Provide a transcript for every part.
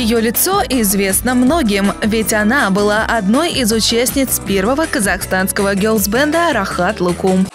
Ее лицо известно многим, ведь она была одной из участниц первого казахстанского герлс-бенда «Рахат Лукум».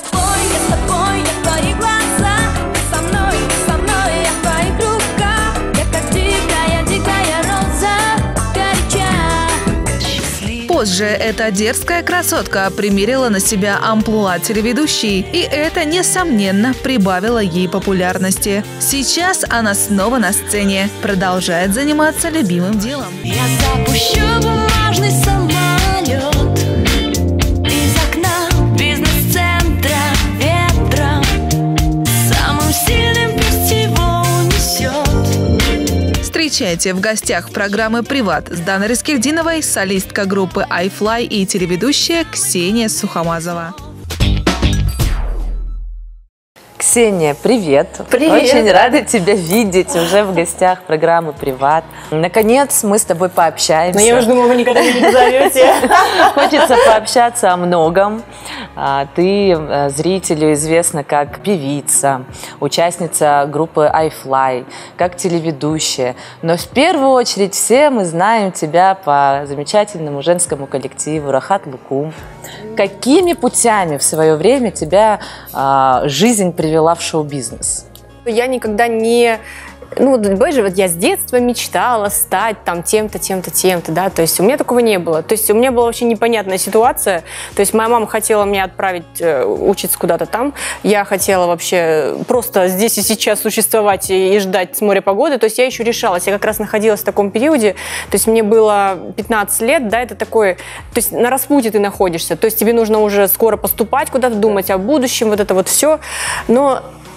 Позже эта дерзкая красотка примерила на себя амплуа телеведущей, и это, несомненно, прибавило ей популярности. Сейчас она снова на сцене, продолжает заниматься любимым делом. Я запущу бумажный самолет из окна бизнес-центра ветром, самым сильным пусть его унесет. Встречайте в гостях программы «Приват» с Даной Рискельдиновой, солистка группы iFly и телеведущая Ксения Сухомазова. Ксения, привет! Привет! Очень рада тебя видеть уже в гостях программы «Приват». Наконец мы с тобой пообщаемся. Но я уже думала, вы никогда не позовете. Хочется пообщаться о многом. Ты зрителю известна как певица, участница группы iFly, как телеведущая. Но в первую очередь все мы знаем тебя по замечательному женскому коллективу «Рахат Лукум». Какими путями в свое время тебя жизнь привела в шоу-бизнес? Я никогда не... Ну, вот я с детства мечтала стать там тем-то, тем-то, тем-то, да, то есть у меня такого не было. То есть у меня была очень непонятная ситуация, то есть моя мама хотела меня отправить учиться куда-то там, я хотела вообще просто здесь и сейчас существовать и ждать с моря погоды, то есть я еще решалась, я как раз находилась в таком периоде, то есть мне было 15 лет, да, это такое, то есть на распутье ты находишься, то есть тебе нужно уже скоро поступать куда-то, думать о будущем, вот это вот все, но...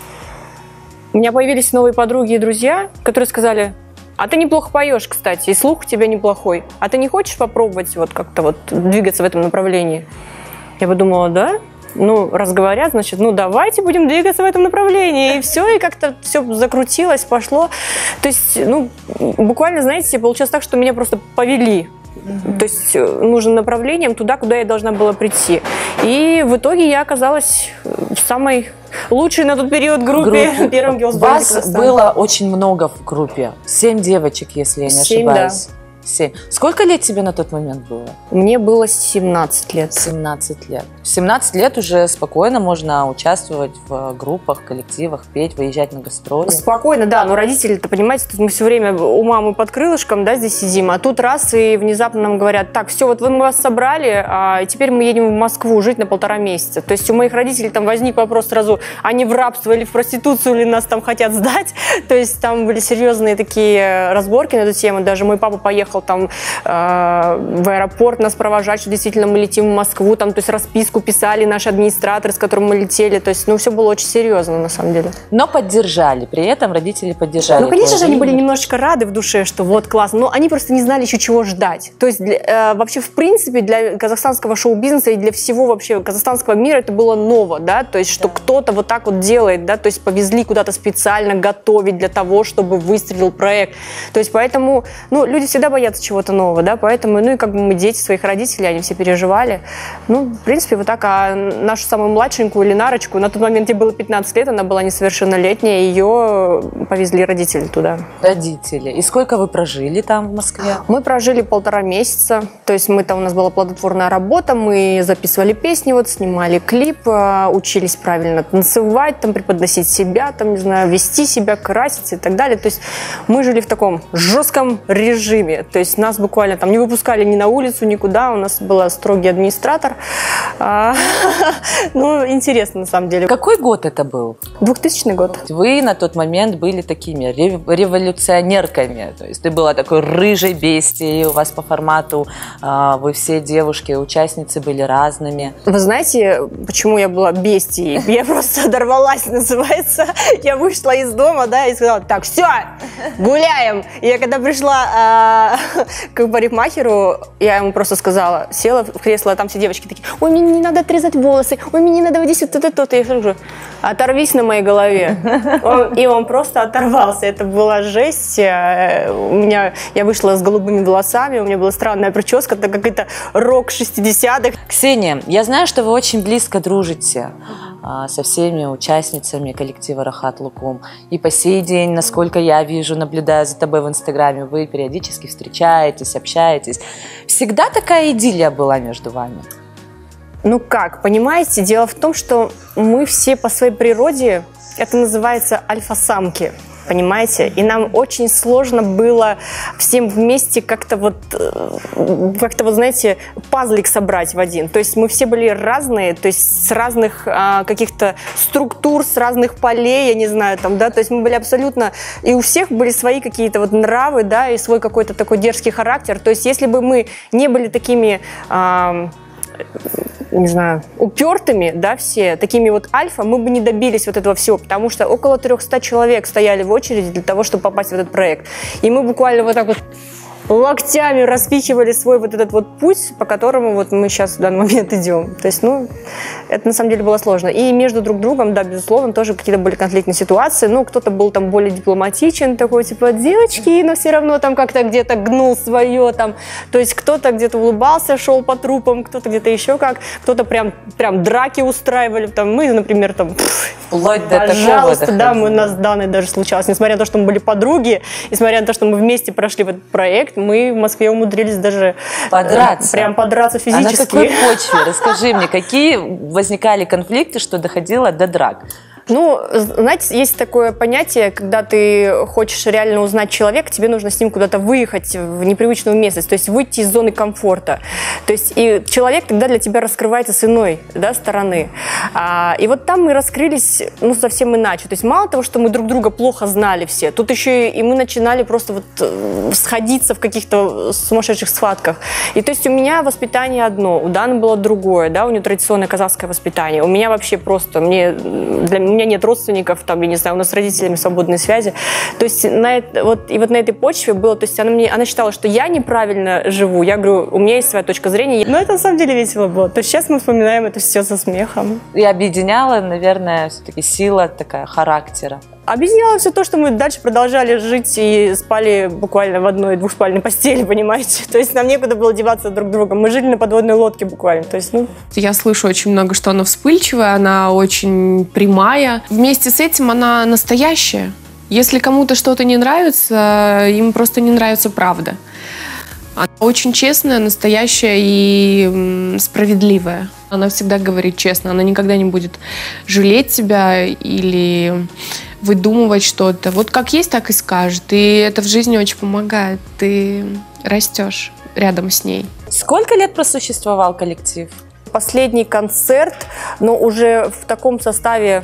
У меня появились новые подруги и друзья, которые сказали: а ты неплохо поешь, кстати, и слух у тебя неплохой. А ты не хочешь попробовать вот как-то вот двигаться в этом направлении? Я подумала, да? Ну, раз говорят, значит, ну давайте будем двигаться в этом направлении. И все, и как-то все закрутилось, пошло. То есть, ну, буквально, знаете, получилось так, что меня просто повели. То есть нужным направлением туда, куда я должна была прийти. И в итоге я оказалась в самой лучшей на тот период группе. Первом герлс-бенде. Вас было очень много в группе. 7 девочек, если я не ошибаюсь. 7. Сколько лет тебе на тот момент было? Мне было 17 лет. 17 лет. 17 лет уже спокойно можно участвовать в группах, коллективах, петь, выезжать на гастроли. Спокойно, да, но родители-то, понимаете, тут мы все время у мамы под крылышком, да, здесь сидим, а тут раз и внезапно нам говорят: так, все, вот мы вас собрали, а теперь мы едем в Москву жить на 1,5 месяца. То есть у моих родителей там возник вопрос сразу: они в рабство или в проституцию, или нас там хотят сдать. То есть там были серьезные такие разборки на эту тему. Даже мой папа поехал там в аэропорт нас провожать, что действительно мы летим в Москву, там, то есть расписку писали наши администраторы, с которым мы летели, то есть, ну, все было очень серьезно, на самом деле. Но поддержали, при этом родители поддержали. Ну, конечно же, они были немножечко рады в душе, что вот классно, но они просто не знали еще чего ждать. То есть, вообще, в принципе, для казахстанского шоу-бизнеса и для всего вообще казахстанского мира это было ново, да, то есть, что кто-то вот так вот делает, да, то есть, повезли куда-то специально готовить для того, чтобы выстрелил проект. То есть, поэтому, ну, люди всегда боятся чего-то нового, да, поэтому, ну, и как бы мы дети своих родителей, они все переживали. Ну, в принципе, вот так, а нашу самую младшенькую, Ленарочку, на тот момент ей было 15 лет, она была несовершеннолетняя, ее повезли родители туда. Родители. И сколько вы прожили там в Москве? Мы прожили 1,5 месяца, то есть мы там, у нас была плодотворная работа, мы записывали песни, вот, снимали клип, учились правильно танцевать, там, преподносить себя, там, не знаю, вести себя, краситься и так далее. То есть мы жили в таком жестком режиме. То есть нас буквально там не выпускали ни на улицу, никуда. У нас был строгий администратор. Ну, интересно, на самом деле. Какой год это был? 2000 год. Вы на тот момент были такими революционерками. То есть ты была такой рыжей бестией, у вас по формату вы все девушки, участницы были разными. Вы знаете, почему я была бестией? Я просто дорвалась, называется. Я вышла из дома, да, и сказала: так, все, гуляем. И я когда пришла к парикмахеру, я ему просто сказала, села в кресло, а там все девочки такие: ой, мне не надо отрезать волосы, ой, мне не надо вот здесь вот это. Я говорю: оторвись на моей голове. И он просто оторвался. Это была жесть. Я вышла с голубыми волосами, у меня была странная прическа, это какой-то рок 60-х. Ксения, я знаю, что вы очень близко дружите со всеми участницами коллектива Рахат Лукум. И по сей день, насколько я вижу, наблюдая за тобой в Инстаграме, вы периодически встречаетесь, общаетесь. Всегда такая идиллия была между вами? Ну как, понимаете, дело в том, что мы все по своей природе, это называется альфа-самки. Понимаете? И нам очень сложно было всем вместе как-то вот, знаете, пазлик собрать в один. То есть мы все были разные, то есть с разных каких-то структур, с разных полей, я не знаю, там, да, то есть мы были абсолютно, и у всех были свои какие-то вот нравы, да, и свой какой-то такой дерзкий характер. То есть если бы мы не были такими... не знаю, упертыми, да, все, такими вот альфа, мы бы не добились вот этого всего, потому что около 300 человек стояли в очереди для того, чтобы попасть в этот проект. И мы буквально вот так вот локтями распихивали свой вот этот вот путь, по которому вот мы сейчас в данный момент идем. То есть, ну, это на самом деле было сложно. И между друг другом, да, безусловно, тоже какие-то были конфликтные ситуации. Ну, кто-то был там более дипломатичен, такой, типа, девочки, но все равно там как-то где-то гнул свое там. То есть кто-то где-то улыбался, шел по трупам, кто-то где-то еще как, кто-то прям драки устраивали. Там, мы, например, там, вплоть до пожалуйста, такого да, мы, у нас с Даной даже случалось. Несмотря на то, что мы были подруги, несмотря на то, что мы вместе прошли в этот проект, мы в Москве умудрились даже подраться. Прям подраться физически. А на какой почве? Расскажи мне, какие возникали конфликты, что доходило до драк? Ну, знаете, есть такое понятие, когда ты хочешь реально узнать человека, тебе нужно с ним куда-то выехать в непривычную местность, то есть выйти из зоны комфорта. То есть и человек тогда для тебя раскрывается с иной, да, стороны. И вот там мы раскрылись, ну, совсем иначе. То есть мало того, что мы друг друга плохо знали все, тут еще и мы начинали просто вот сходиться в каких-то сумасшедших схватках. И то есть у меня воспитание одно, у Даны было другое, да, у нее традиционное казахское воспитание. У меня вообще просто, у меня нет родственников, там, я не знаю, у нас с родителями свободные связи. То есть на этой почве было, то есть она считала, что я неправильно живу. Я говорю, у меня есть своя точка зрения. Но это на самом деле весело было. То есть сейчас мы вспоминаем это все со смехом. И объединяла, наверное, все-таки сила такая характера. Объясняло все то, что мы дальше продолжали жить и спали буквально в одной двухспальной постели, понимаете? То есть нам некуда было деваться друг друга. Мы жили на подводной лодке буквально. То есть, ну... Я слышу очень много, что она вспыльчивая, она очень прямая. Вместе с этим она настоящая. Если кому-то что-то не нравится, им просто не нравится правда. Она очень честная, настоящая и справедливая. Она всегда говорит честно, она никогда не будет жалеть тебя или выдумывать что-то. Вот как есть, так и скажет. И это в жизни очень помогает. Ты растешь рядом с ней. Сколько лет просуществовал коллектив? Последний концерт, но уже в таком составе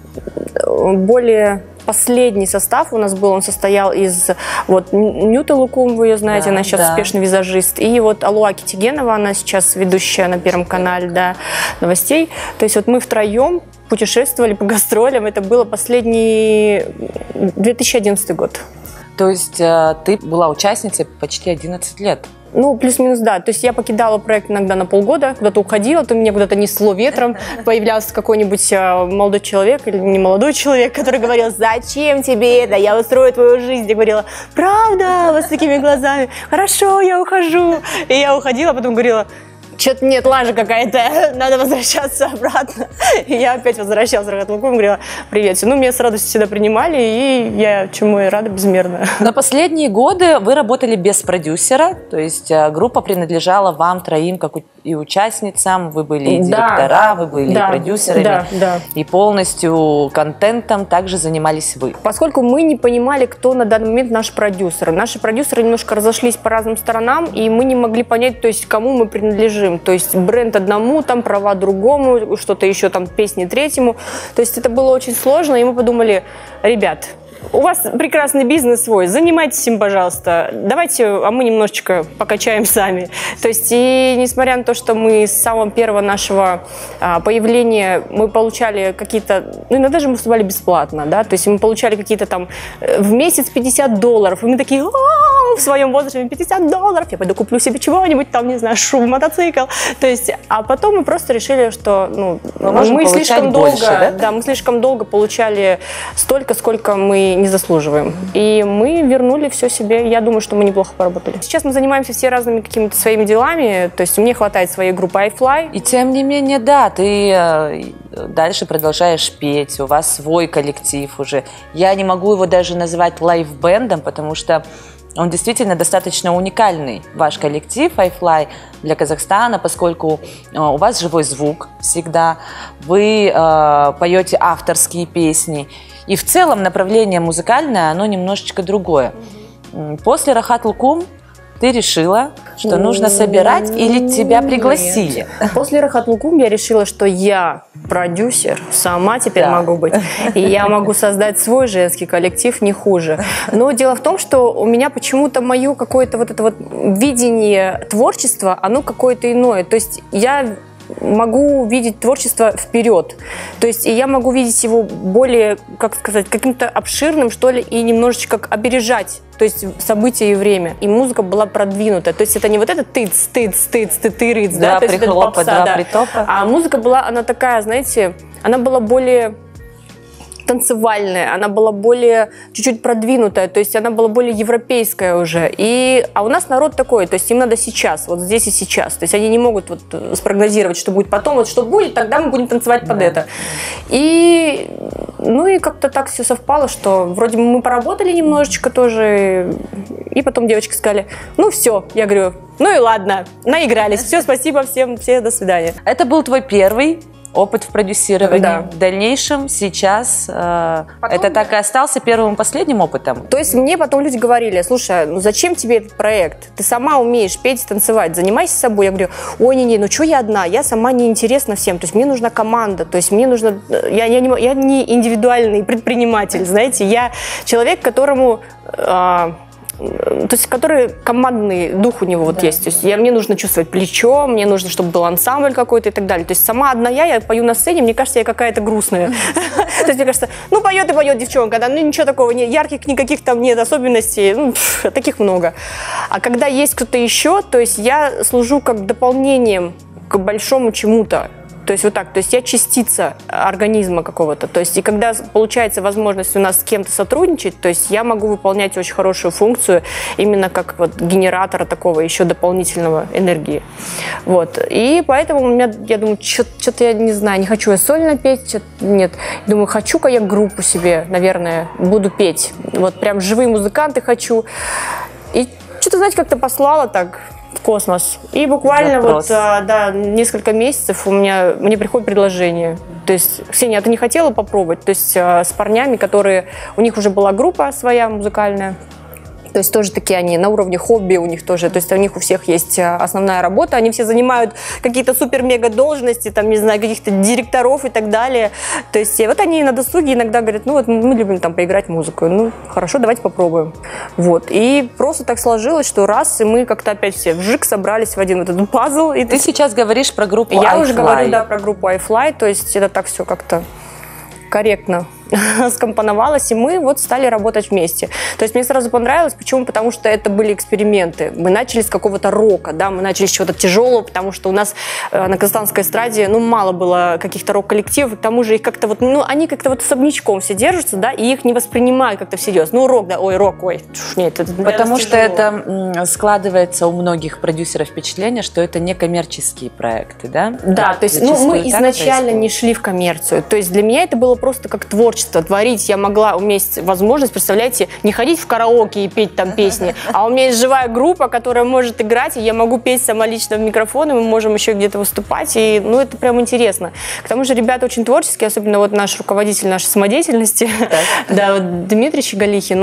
более... Последний состав у нас был, он состоял из вот Нюты Лукум, вы ее знаете, она сейчас успешный визажист, и вот Алуа Китигенова, она сейчас ведущая на Первом канале, да, новостей. То есть вот мы втроем путешествовали по гастролям, это было последний 2011 год. То есть ты была участницей почти 11 лет? Ну, плюс-минус, да. То есть я покидала проект иногда на полгода, куда-то уходила, то меня куда-то несло ветром, появлялся какой-нибудь молодой человек или не молодой человек, который говорил, зачем тебе это, я устрою твою жизнь. Я говорила, правда, вот с такими глазами, хорошо, я ухожу. И я уходила, потом говорила, что-то нет, лажа какая-то, надо возвращаться обратно. И я опять возвращалась в Рахат Лукум и говорила, привет. Ну, меня с радостью всегда принимали, и я чему и рада безмерно. На последние годы вы работали без продюсера, то есть группа принадлежала вам троим, как и участницам, вы были и директора, вы были и продюсерами, и полностью контентом также занимались вы. Поскольку мы не понимали, кто на данный момент наш продюсер. Наши продюсеры немножко разошлись по разным сторонам, и мы не могли понять, то есть, кому мы принадлежим. То есть бренд одному, там права другому, что-то еще там песни третьему. То есть это было очень сложно, и мы подумали, ребят, у вас прекрасный бизнес свой, занимайтесь им, пожалуйста. Давайте, а мы немножечко покачаем сами. То есть, и несмотря на то, что мы с самого первого нашего появления, мы получали какие-то, ну, иногда же мы выступали бесплатно, да, то есть мы получали какие-то там в месяц $50, и мы такие, в своем возрасте $50, я пойду куплю себе чего-нибудь, там, не знаю, шубу, мотоцикл. То есть, а потом мы просто решили, что, ну, мы слишком долго, да, мы слишком долго получали столько, сколько мы не заслуживаем. И мы вернули все себе. Я думаю, что мы неплохо поработали. Сейчас мы занимаемся все разными какими-то своими делами. То есть мне хватает своей группы iFly. И тем не менее, да, ты дальше продолжаешь петь, у вас свой коллектив уже. Я не могу его даже называть лайв-бендом, потому что он действительно достаточно уникальный, ваш коллектив iFly для Казахстана, поскольку у вас живой звук всегда, вы поете авторские песни. И в целом направление музыкальное, оно немножечко другое. После Рахат Лукум ты решила, что нужно собирать, или тебя пригласили? Нет. После Рахат Лукум я решила, что я продюсер, сама теперь могу быть. И я могу создать свой женский коллектив не хуже. Но дело в том, что у меня почему-то мое какое-то вот это вот видение творчества, оно какое-то иное. То есть я могу видеть творчество вперед. То есть и я могу видеть его более, как сказать, каким-то обширным, что ли, и немножечко опережать, то есть события и время. И музыка была продвинута. То есть это не вот это тыц, ты-рыц, да, то есть это попса, да. Притопа. А музыка была, она такая, знаете, она была более танцевальная, она была более чуть-чуть продвинутая, то есть она была более европейская уже. А у нас народ такой, то есть им надо сейчас, вот здесь и сейчас. То есть они не могут вот спрогнозировать, что будет потом, вот что будет, тогда мы будем танцевать под это. И как-то так все совпало, что вроде мы поработали немножечко тоже, и потом девочки сказали, все, я говорю, и ладно, наигрались, все, спасибо всем, все, до свидания. Это был твой первый опыт в продюсировании. Да. В дальнейшем, сейчас, это так и остался первым и последним опытом? То есть мне потом люди говорили, слушай, зачем тебе этот проект? Ты сама умеешь петь и танцевать, занимайся собой. Я говорю, ой, не, что я одна? Я сама не интересна всем. То есть мне нужна команда, то есть мне нужно... Я не индивидуальный предприниматель, знаете, я человек, которому... то есть, который командный дух у него вот есть. То есть мне нужно чувствовать плечо, мне нужно, чтобы был ансамбль какой-то и так далее. То есть сама одна я пою на сцене, мне кажется, я какая-то грустная. То есть мне кажется, поет и поет девчонка, да, ничего такого, ярких никаких там нет особенностей, таких много. А когда есть кто-то еще, то есть я служу как дополнением к большому чему-то. То есть вот так, то есть я частица организма какого-то. То есть и когда получается возможность у нас с кем-то сотрудничать, то есть я могу выполнять очень хорошую функцию именно как вот генератора такого еще дополнительного энергии. Вот. И поэтому у меня, я думаю, что-то я не знаю, не хочу я сольно петь, нет. Думаю, хочу-ка я группу себе, наверное, буду петь. Вот прям живые музыканты хочу. И что-то, знаете, как-то послала так в космос. И буквально несколько месяцев мне приходит предложение. То есть, Ксения, а ты не хотела попробовать? То есть с парнями, у них уже была группа своя музыкальная. То есть тоже такие они на уровне хобби у них тоже. То есть у них у всех есть основная работа. Они все занимают какие-то супер-мега должности, там, не знаю, каких-то директоров и так далее. То есть вот они на досуге иногда говорят, мы любим там поиграть музыку. Хорошо, давайте попробуем. Вот. И просто так сложилось, что и мы как-то опять все вжик собрались в один вот этот пазл. И ты сейчас говоришь про группу iFly. Я уже говорю, да, про группу iFly. То есть это так все как-то корректно скомпоновалось, и мы вот стали работать вместе. То есть мне сразу понравилось. Почему? Потому что это были эксперименты. Мы начали с какого-то рока, да, мы начали с чего-то тяжелого, потому что у нас на казахстанской эстраде, мало было каких-то рок-коллективов, к тому же их как-то вот, они как-то вот особнячком все держатся, да, и их не воспринимают как-то всерьез. Рок, да, рок, нет, это потому что это складывается у многих продюсеров впечатление, что это не коммерческие проекты, да? Да, то есть, мы изначально не шли в коммерцию. То есть для меня это было просто как творчество. Творить я могла, у меня есть возможность, представляете, не ходить в караоке и петь там песни, а у меня есть живая группа, которая может играть, и я могу петь сама лично в микрофон, и мы можем еще где-то выступать, и, это прям интересно. К тому же ребята очень творческие, особенно вот наш руководитель нашей самодеятельности, да, вот Дмитрий Щеголихин,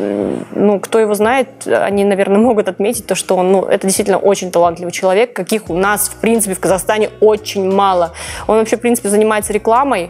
он, кто его знает, они, наверное, могут отметить то, что он, это действительно очень талантливый человек, каких у нас, в принципе, в Казахстане очень мало. Он вообще, в принципе, занимается рекламой,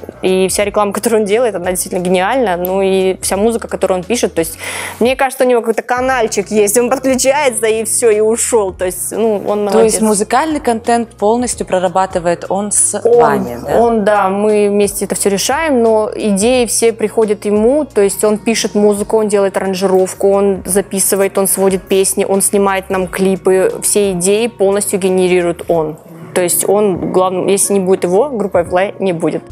и вся реклама, которую он делает, она действительно гениальна. И вся музыка, которую он пишет, то есть, мне кажется, у него какой-то канальчик есть, он подключается и все, и ушел. То есть, он молодец. То есть музыкальный контент полностью прорабатывает он с вами, да? Мы вместе это все решаем, но идеи все приходят ему, то есть он пишет музыку, он делает аранжировку, он записывает, он сводит песни, он снимает нам клипы, все идеи полностью генерирует он. То есть он, главное, если не будет его, группа iFly не будет.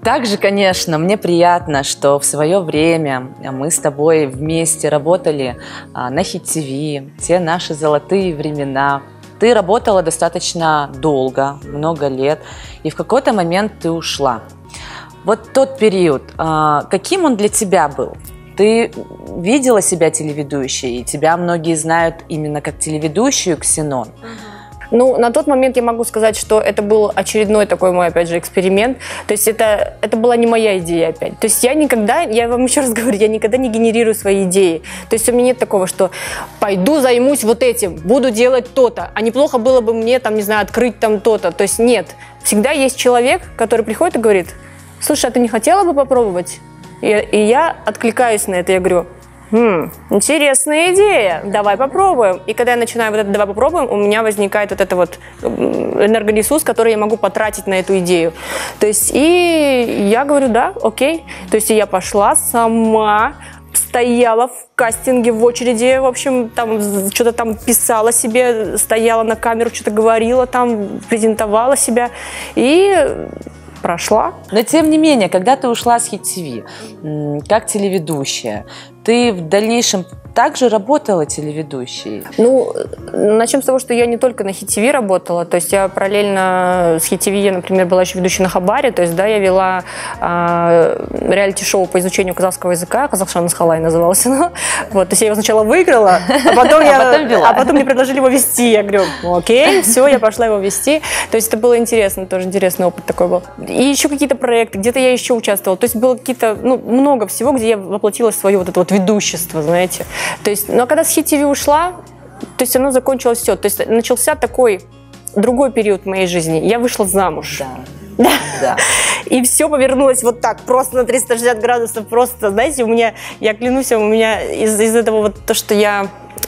Также, конечно, мне приятно, что в свое время мы с тобой вместе работали на Hit TV, те наши золотые времена. Ты работала достаточно долго, много лет, и в какой-то момент ты ушла. Вот тот период, каким он для тебя был? Ты видела себя телеведущей, и тебя многие знают именно как телеведущую Ксенон. Ну, на тот момент я могу сказать, что это был очередной такой мой, опять же, эксперимент. То есть это была не моя идея опять. То есть я вам еще раз говорю, я никогда не генерирую свои идеи. То есть у меня нет такого, что пойду займусь вот этим, буду делать то-то, а неплохо было бы мне, там, не знаю, открыть там то-то. То есть нет. Всегда есть человек, который приходит и говорит: слушай, а ты не хотела бы попробовать? И я откликаюсь на это, я говорю: интересная идея, давай попробуем. И когда я начинаю вот это «давай попробуем», у меня возникает вот это вот энергоресурс, который я могу потратить на эту идею. То есть и я говорю: да, окей. То есть я пошла сама, стояла в кастинге, в очереди, в общем, там что-то там писала себе, стояла на камеру, что-то говорила там, презентовала себя и прошла. Но тем не менее, когда ты ушла с Hit TV, как телеведущая, ты в дальнейшем также работала телеведущей? Ну, начнем с того, что я не только на Hit TV работала, то есть я параллельно с Hit TV, я, например, была еще ведущей на Хабаре, то есть, да, я вела реалити-шоу по изучению казахского языка, «Казахшан Халай» называлось оно. Вот, то есть я его сначала выиграла, а потом мне предложили его вести. Я говорю: окей, все, я пошла его вести. То есть это было интересно, тоже интересный опыт такой был. И еще какие-то проекты, где-то я еще участвовала. То есть было какие-то, много всего, где я воплотила свое вот это вот ведущество, знаете. То есть, но когда с Hit TV ушла, то есть оно закончилось все. То есть начался такой другой период в моей жизни. Я вышла замуж. Да. И все повернулось вот так, просто на 360 градусов. Просто, знаете, я клянусь, у меня из этого вот то, что я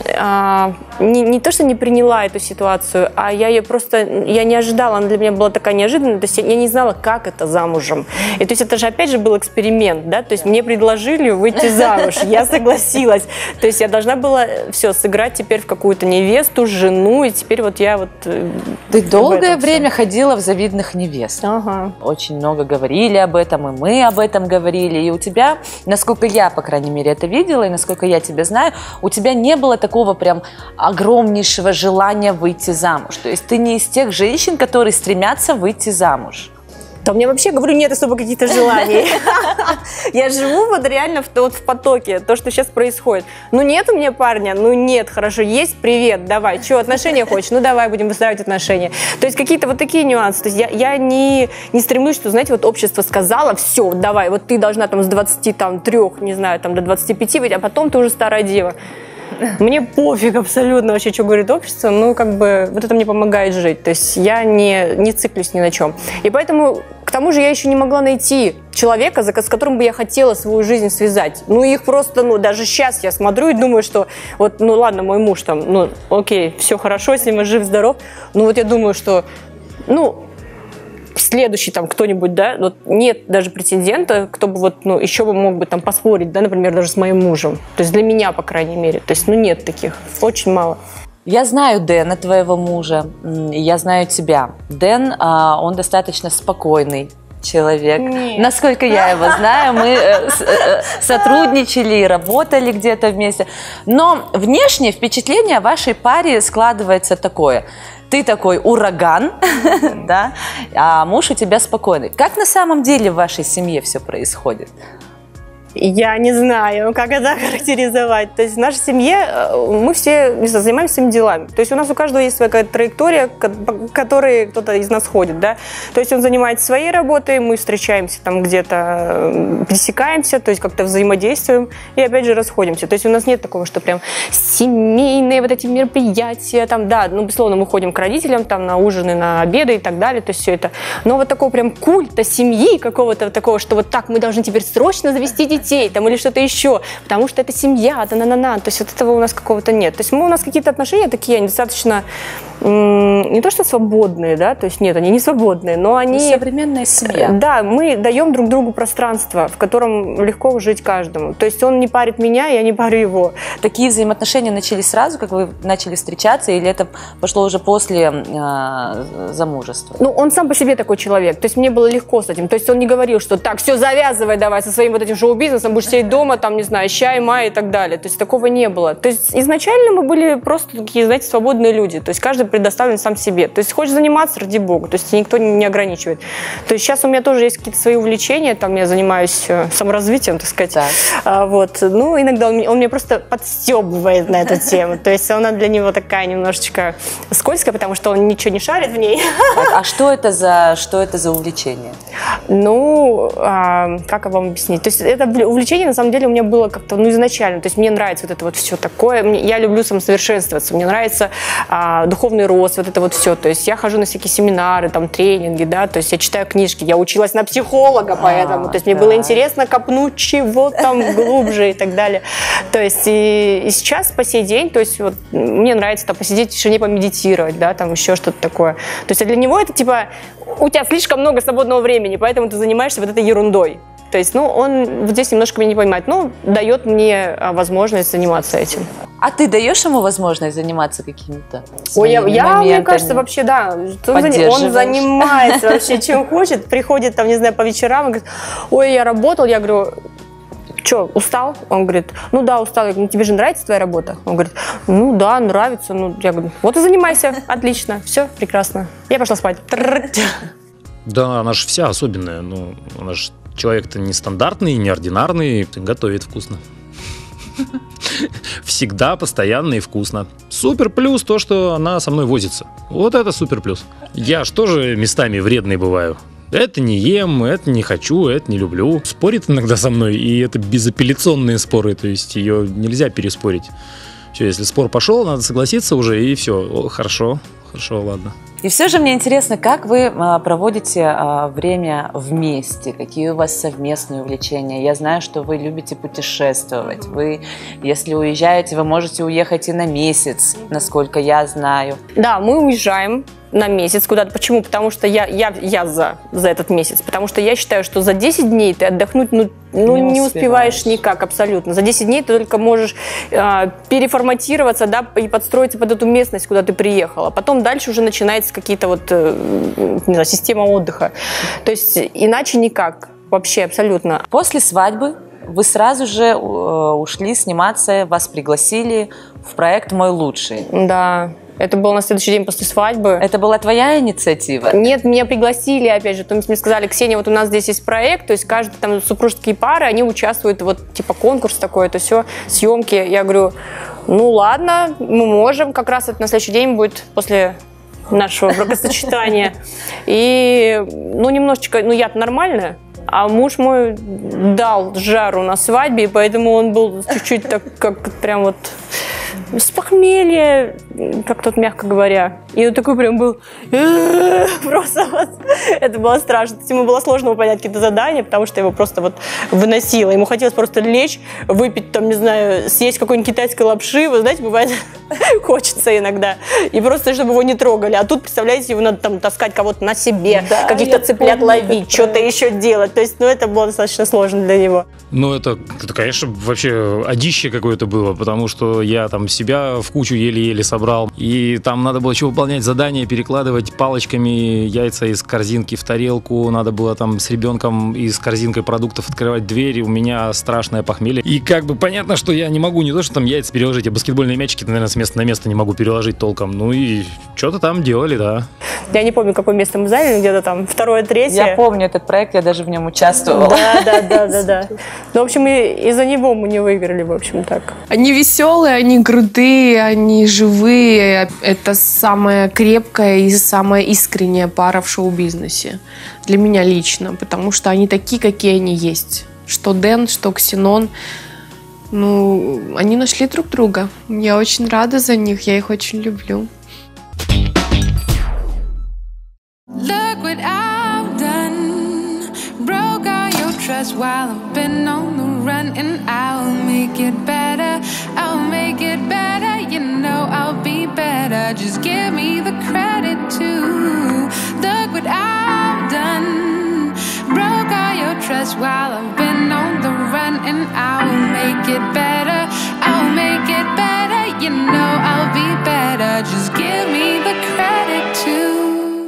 не то, что не приняла эту ситуацию, а я не ожидала, она для меня была такая неожиданная, то есть я не знала, как это замужем. И то есть это же опять же был эксперимент, да, то есть мне предложили выйти замуж, я согласилась, то есть я должна была все сыграть теперь в какую-то невесту, жену, и теперь вот я вот... Ты долгое время ходила в завидных невест. Ага. Очень много говорили об этом, и мы об этом говорили, и у тебя, насколько я, по крайней мере, это видела, и насколько я тебя знаю, у тебя не было такого прям огромнейшего желания выйти замуж. То есть ты не из тех женщин, которые стремятся выйти замуж. Да у меня вообще, говорю, нет особо каких-то желаний. Я живу вот реально в потоке, то, что сейчас происходит. Ну нет у меня парня, ну нет, хорошо, есть, привет, давай, что, отношения хочешь? Ну давай, будем выстраивать отношения. То есть какие-то вот такие нюансы. То есть я не стремлюсь, что, знаете, вот общество сказало: все, давай, вот ты должна там с 23, не знаю, там до 25 быть, а потом ты уже старая дева. Мне пофиг абсолютно вообще, что говорит общество, как бы вот это мне помогает жить. То есть я не циклюсь ни на чем. И поэтому, к тому же, я еще не могла найти человека, с которым бы я хотела свою жизнь связать. Их просто, даже сейчас я смотрю и думаю, что вот, ладно, мой муж там, окей, все хорошо, если мы жив-здоров. Вот я думаю, что, следующий там кто-нибудь, да, вот нет даже претендента, кто бы вот, еще бы мог бы там поспорить, да, например, даже с моим мужем. То есть для меня, по крайней мере. То есть, нет таких. Очень мало. Я знаю Дэна, твоего мужа, и я знаю тебя. Дэн, он достаточно спокойный человек. Нет. Насколько я его знаю, мы сотрудничали и работали где-то вместе. Но внешнее впечатление о вашей паре складывается такое. Ты такой ураган, да, а муж у тебя спокойный. Как на самом деле в вашей семье все происходит? Я не знаю, как это характеризовать. То есть в нашей семье мы все занимаемся своими делами. То есть у нас у каждого есть своя какая-то траектория, по которой кто-то из нас ходит, да. То есть он занимается своей работой, мы встречаемся там где-то, пересекаемся, то есть как-то взаимодействуем и опять же расходимся. То есть у нас нет такого, что прям семейные вот эти мероприятия, там, да, безусловно, мы ходим к родителям, там, на ужины, на обеды и так далее, то есть все это. Но вот такого прям культа семьи, какого-то такого, что вот так мы должны теперь срочно завести детей, там, или что-то еще, потому что это семья, то есть вот этого у нас какого-то нет. То есть у нас какие-то отношения такие, они достаточно не то что свободные, да, то есть нет, они не свободные, но они... Современная семья. Да, мы даем друг другу пространство, в котором легко жить каждому. То есть он не парит меня, я не парю его. Такие взаимоотношения начались сразу, как вы начали встречаться, или это пошло уже после замужества? Ну, он сам по себе такой человек, то есть мне было легко с этим. То есть он не говорил, что так, все, завязывай давай со своим вот этим шоу-бизнесом, будешь сидеть дома, там, не знаю, чай, май и так далее. То есть такого не было. То есть изначально мы были просто такие, знаете, свободные люди. То есть каждый предоставлен сам себе. То есть хочешь заниматься, ради бога. То есть никто не ограничивает. То есть сейчас у меня тоже есть какие-то свои увлечения, там я занимаюсь саморазвитием, так сказать. Так. Вот. Ну, иногда он меня просто подстебывает на эту тему. То есть она для него такая немножечко скользкая, потому что он ничего не шарит в ней. А что это за увлечение? Ну, как вам объяснить? То есть это увлечение, на самом деле, у меня было как-то, изначально. То есть мне нравится вот это вот все такое. Я люблю самосовершенствоваться. Мне нравится духовный рост, вот это вот все. То есть я хожу на всякие семинары, там, тренинги, да, то есть я читаю книжки. Я училась на психолога, поэтому. То есть мне было интересно копнуть чего там глубже и так далее. То есть и сейчас, по сей день, то есть вот мне нравится там посидеть в тишине, помедитировать, да, там еще что-то такое. То есть для него это типа у тебя слишком много свободного времени, поэтому ты занимаешься вот этой ерундой. То есть, он вот здесь немножко меня не понимает, дает мне возможность заниматься этим. А ты даешь ему возможность заниматься какими-то своими моментами? Мне кажется, вообще, да. Он занимается вообще чем хочет, приходит, там, не знаю, по вечерам и говорит, ой, я работал, я говорю, что, устал? Он говорит, ну да, устал. Я говорю, тебе же нравится твоя работа? Он говорит, ну да, нравится. Я говорю, вот и занимайся, отлично, все, прекрасно. Я пошла спать. Да, она же вся особенная, она же человек-то нестандартный, неординарный, готовит вкусно. Всегда, постоянно и вкусно. Супер плюс то, что она со мной возится. Вот это супер плюс. Я ж тоже местами вредный бываю. Это не ем, это не хочу, это не люблю. Спорит иногда со мной, и это безапелляционные споры, то есть ее нельзя переспорить. Все, если спор пошел, надо согласиться уже, и все. Хорошо, ладно. И все же мне интересно, как вы проводите время вместе, какие у вас совместные увлечения. Я знаю, что вы любите путешествовать. Вы, если уезжаете, вы можете уехать и на месяц, насколько я знаю. Да, мы уезжаем на месяц куда-то. Почему? Потому что я за этот месяц. Потому что я считаю, что за 10 дней ты отдохнуть не успеваешь никак абсолютно. За 10 дней ты только можешь переформатироваться, да, и подстроиться под эту местность, куда ты приехала. Потом дальше уже начинается какие-то не знаю, система отдыха. То есть иначе никак. Вообще абсолютно. После свадьбы вы сразу же ушли сниматься, вас пригласили в проект «Мой лучший». Да. Это было на следующий день после свадьбы. Это была твоя инициатива? Нет, меня пригласили, опять же. То есть мне сказали, Ксения, вот у нас здесь есть проект, то есть каждый там супружеские пары, они участвуют, вот типа конкурс такой, это все, съемки. Я говорю, ладно, мы можем, как раз это на следующий день будет после нашего бракосочетания. И, немножечко, я-то нормальная. А муж мой дал жару на свадьбе, и поэтому он был чуть-чуть так, как прям вот с похмелья, как тут мягко говоря. И он такой прям был просто вот. Это было страшно. Ему было сложно выполнять какие-то задания, потому что его просто вот выносило. Ему хотелось просто лечь, выпить там, не знаю, съесть какой-нибудь китайской лапши. Вы знаете, бывает, хочется иногда. И просто, чтобы его не трогали. А тут, представляете, его надо там таскать кого-то на себе, да, каких-то цыплят ловить, что-то еще делать. То есть, это было достаточно сложно для него. Это, конечно, вообще одище какое-то было, потому что я там себя в кучу еле-еле собрал. И там надо было еще выполнять задания, перекладывать палочками яйца из корзинки в тарелку. Надо было там с ребенком и с корзинкой продуктов открывать дверь. У меня страшное похмелье. И понятно, что я не могу не то, что там яйца переложить, а баскетбольные мячики, наверное, с места на место не могу переложить толком. И что-то там делали, да. Я не помню, какое место мы заняли, где-то там 2-3. Я помню этот проект, я даже в нем участвовала. Да. В общем, из-за него мы не выиграли, в общем, так. Они веселые, они крутые, они живые. Это самая крепкая и самая искренняя пара в шоу-бизнесе. Для меня лично, потому что они такие, какие они есть. Что Дэн, что Ксенон. Они нашли друг друга. Я очень рада за них, я их очень люблю. Look what I've done. Broke all your trust while I've been on the run, and I'll make it better. I'll make it better. You know I'll be better. Just give me the credit to look what I've done. Broke all your trust while I've been on the run, and I'll make it better. I'll make it better. You know I'll be better. Just give me the credit to.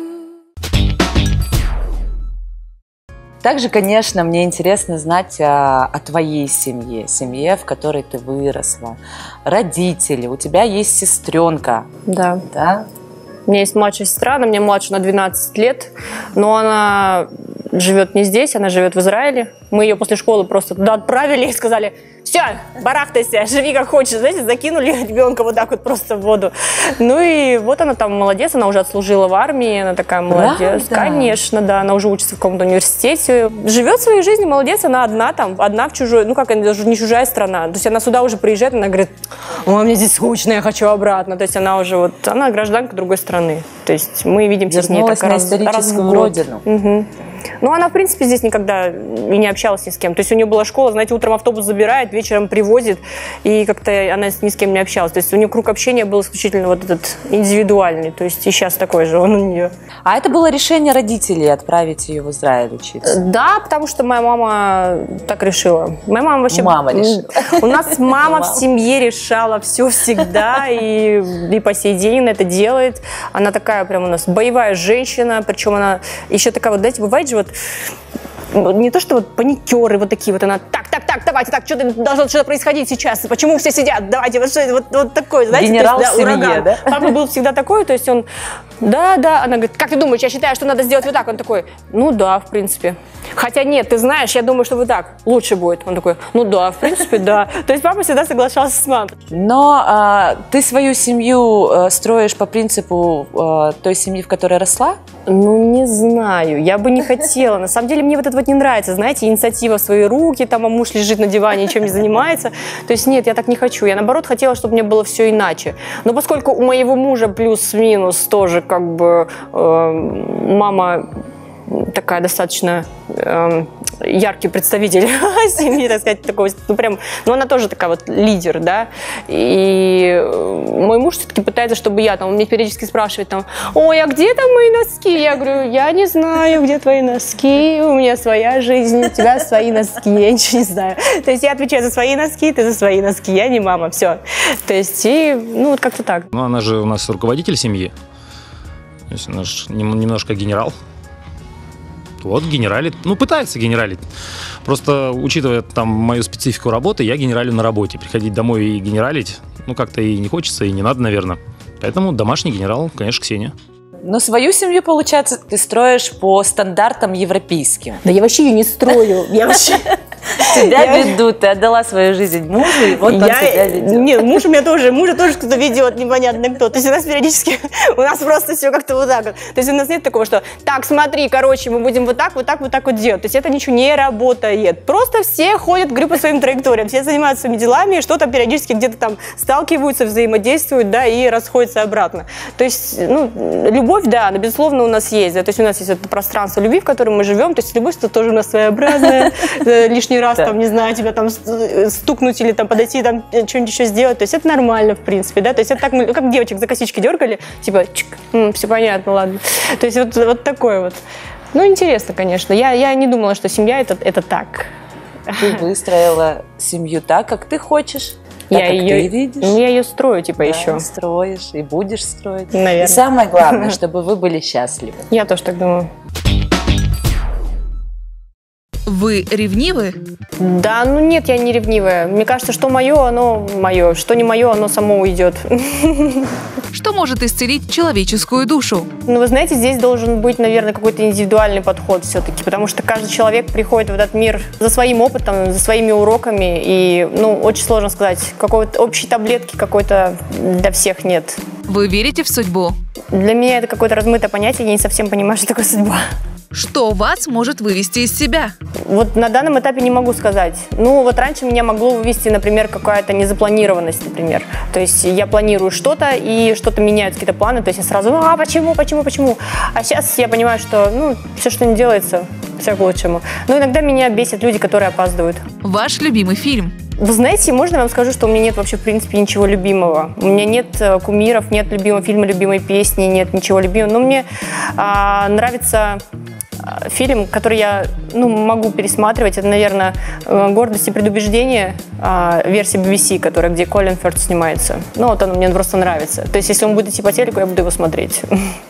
Также, конечно, мне интересно знать о твоей семье, в которой ты выросла, родители, у тебя есть сестренка. Да. Да? У меня есть младшая сестра, она мне младше на 12 лет, но она живет не здесь, она живет в Израиле. Мы ее после школы просто туда отправили и сказали: все, барахтайся, живи как хочешь. Знаете, закинули ребенка вот так вот просто в воду. Ну и вот она там молодец, она уже отслужила в армии, она такая молодец. Правда? Конечно, да, она уже учится в каком-то университете. Живет своей жизнью, молодец, она одна в чужой, ну как, даже не чужая страна. То есть она сюда уже приезжает, она говорит: ой, мне здесь скучно, я хочу обратно. То есть она уже вот, она гражданка другой страны. То есть мы видимся с ней так на историческую родину. Угу. Ну, она, в принципе, здесь никогда и не общалась ни с кем. То есть у нее была школа, знаете, утром автобус забирает, вечером привозит, и как-то она ни с кем не общалась. То есть у нее круг общения был исключительно вот этот индивидуальный. То есть и сейчас такой же он у нее. А это было решение родителей отправить ее в Израиль учиться? Да, потому что моя мама так решила. Моя мама вообще... Мама решила. У нас мама в семье решала все всегда, и по сей день она это делает. Она такая прям у нас боевая женщина, причем она еще такая вот, знаете, бывает же вот не то, что вот паникеры вот такие вот, она так, давайте, так, что-то должно что-то происходить сейчас, почему все сидят, давайте, вот такой, знаете. Генерал есть, в семье, ураган. да? Папа был всегда такой, то есть он, да, она говорит: как ты думаешь, я считаю, что надо сделать вот так? Он такой: ну да, в принципе. Хотя нет, ты знаешь, я думаю, что вот так лучше будет. Он такой: ну да, в принципе, да. То есть папа всегда соглашался с мамой. Но ты свою семью строишь по принципу той семьи, в которой росла? Ну, не знаю, я бы не хотела. На самом деле мне вот это вот не нравится, знаете, инициатива в свои руки, там, а муж лежит на диване, ничем не занимается. То есть нет, я так не хочу. Я, наоборот, хотела, чтобы мне было все иначе. Но поскольку у моего мужа плюс-минус тоже как бы мама такая достаточно яркий представитель семьи, так сказать, такого, ну прям, ну она тоже такая вот лидер, да, и мой муж все-таки пытается, чтобы я там, он мне периодически спрашивает там: ой, а где там мои носки? Я говорю: я не знаю, где твои носки, у меня своя жизнь, у тебя свои носки, я ничего не знаю. То есть я отвечаю за свои носки, ты за свои носки, я не мама, все. То есть, и, ну вот как-то так. Ну, она же у нас руководитель семьи, то есть она же немножко генерал. Вот, генералит. Ну, пытается генералить. Просто, учитывая там мою специфику работы, я генералю на работе. Приходить домой и генералить, ну, как-то и не хочется, и не надо, наверное. Поэтому домашний генерал, конечно, Ксения. Но свою семью, получается, ты строишь по стандартам европейским. Да я вообще ее не строю. Я вообще... Тебя ведут, ты отдала свою жизнь мужу, и вот он тебя ведет. Нет, мужа тоже кто-то ведет, непонятно кто. То есть у нас периодически, у нас просто все как-то вот так вот. То есть у нас нет такого, что так, смотри, короче, мы будем вот так вот делать. То есть это ничего не работает. Просто все ходят, говорю, по своим траекториям, все занимаются своими делами, что-то периодически где-то там сталкиваются, взаимодействуют, да, и расходятся обратно. То есть, ну, любовь, да, она, безусловно, у нас есть. Да, то есть у нас есть это пространство любви, в котором мы живем. То есть любовь, это тоже у нас своеобразная. Лишний раз, там, не знаю, тебя там стукнуть или там подойти, там что-нибудь еще сделать. То есть это нормально, в принципе, да. То есть это так, мы как девочек за косички дергали, типа, чик, все понятно, ладно. То есть вот такое вот. Ну, интересно, конечно. Я не думала, что семья это так. Ты выстроила семью так, как ты хочешь. Так, Я как ее, ты видишь. ну, я ее строю, типа, Да, еще. строишь и будешь строить. Наверное. И самое главное, чтобы вы были счастливы. Я тоже так думаю. Вы ревнивы? Да, ну нет, я не ревнивая. Мне кажется, что мое, оно мое. Что не мое, оно само уйдет. Что может исцелить человеческую душу? Ну, вы знаете, здесь должен быть, наверное, какой-то индивидуальный подход все-таки, потому что каждый человек приходит в этот мир за своим опытом, за своими уроками, и, ну, очень сложно сказать, какой-то общей таблетки какой-то для всех нет. Вы верите в судьбу? Для меня это какое-то размытое понятие, я не совсем понимаю, что такое судьба. Что вас может вывести из себя? Вот на данном этапе не могу сказать. Ну, вот раньше меня могло вывести, например, какая-то незапланированность, например. То есть я планирую что-то, и что-то меняются какие-то планы, то есть я сразу, почему? А сейчас я понимаю, что, ну, все, что не делается, Все к лучшему. Но иногда меня бесят люди, которые опаздывают. Ваш любимый фильм? Вы знаете, можно я вам скажу, что у меня нет вообще, в принципе, ничего любимого. У меня нет кумиров, нет любимого фильма, любимой песни, нет ничего любимого. Но мне нравится фильм, который я могу пересматривать. Это, наверное, «Гордость и предубеждение», версия BBC, где Колин Фёрд снимается. Вот он мне просто нравится. То есть, если он будет идти по телеку, я буду его смотреть.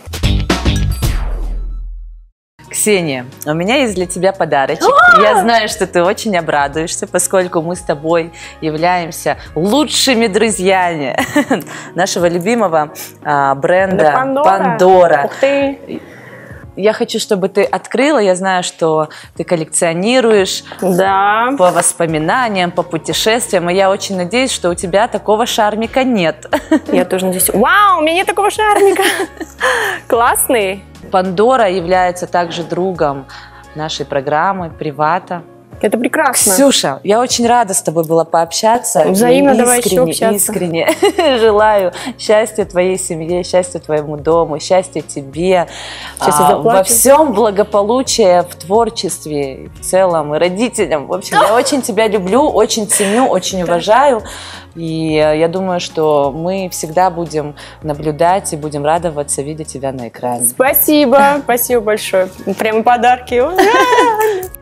Ксения, у меня есть для тебя подарочек. Я знаю, что ты очень обрадуешься, поскольку мы с тобой являемся лучшими друзьями нашего любимого бренда Pandora. Ух ты! Я хочу, чтобы ты открыла. Я знаю, что ты коллекционируешь по воспоминаниям, по путешествиям. И я очень надеюсь, что у тебя такого шармика нет. Я тоже надеюсь. Вау, у меня нет такого шармика. Классный. Pandora является также другом нашей программы «Привата». Это прекрасно. Ксюша, я очень рада с тобой была пообщаться. Взаимно, давай еще общаться. Искренне желаю счастья твоей семье, счастья твоему дому, счастья тебе, во всем благополучия в творчестве в целом и родителям. В общем, я очень тебя люблю, очень ценю, очень уважаю. И я думаю, что мы всегда будем наблюдать и будем радоваться, видя тебя на экране. Спасибо, спасибо большое. Прямо подарки.